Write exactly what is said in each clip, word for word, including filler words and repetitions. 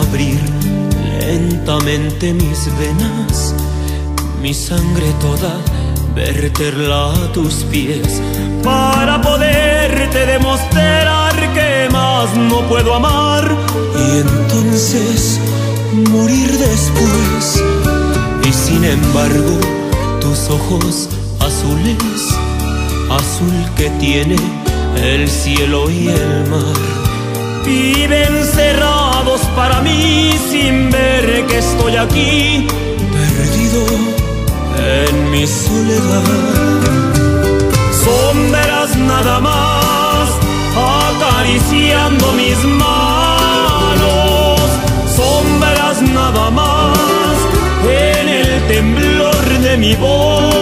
abrir lentamente mis venas, mi sangre toda verterla a tus pies, para poderte demostrar que más no puedo amar, y entonces morir después. Y sin embargo tus ojos azules, azul que tiene el cielo y el mar, viven cerrados para mí sin ver que estoy aquí, perdido en mi soledad. Sombras nada más acariciando mis manos, sombras nada más en el temblor de mi voz.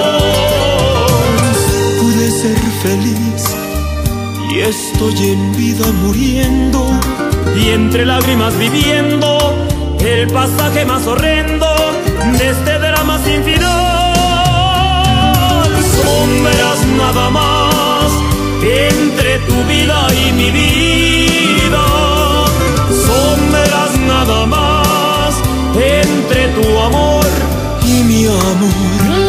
Pude ser feliz y estoy en vida muriendo, y entre lágrimas viviendo el pasaje más horrendo de este drama sin final. Sombras nada más entre tu vida y mi vida, sombras nada más entre tu amor y mi amor.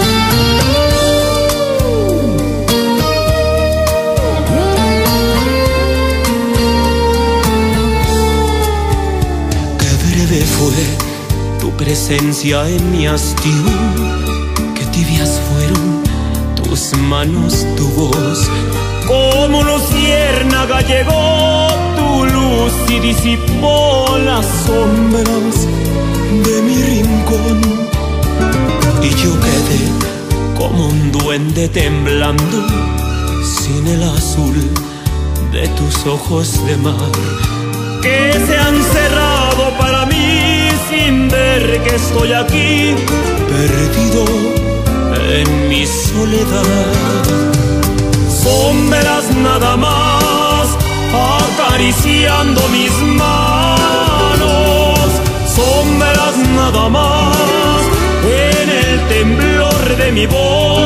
Fue tu presencia en mi hastío, que tibias fueron tus manos, tu voz. Como luciérnaga llegó tu luz y disipó las sombras de mi rincón, y yo quedé como un duende temblando sin el azul de tus ojos de mar, que se han cerrado para mí sin ver que estoy aquí, perdido en mi soledad. Sombras nada más acariciando mis manos, sombras nada más en el temblor de mi voz.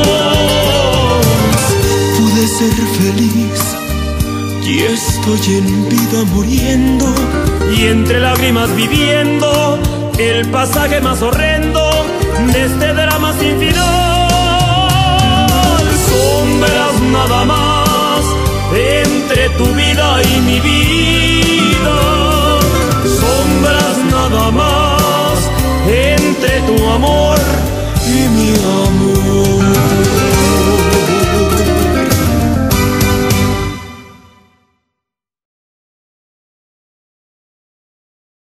Pude ser feliz y estoy en vida muriendo, y entre lágrimas viviendo el pasaje más horrendo de este drama sin final. Sombras nada más entre tu vida y mi vida,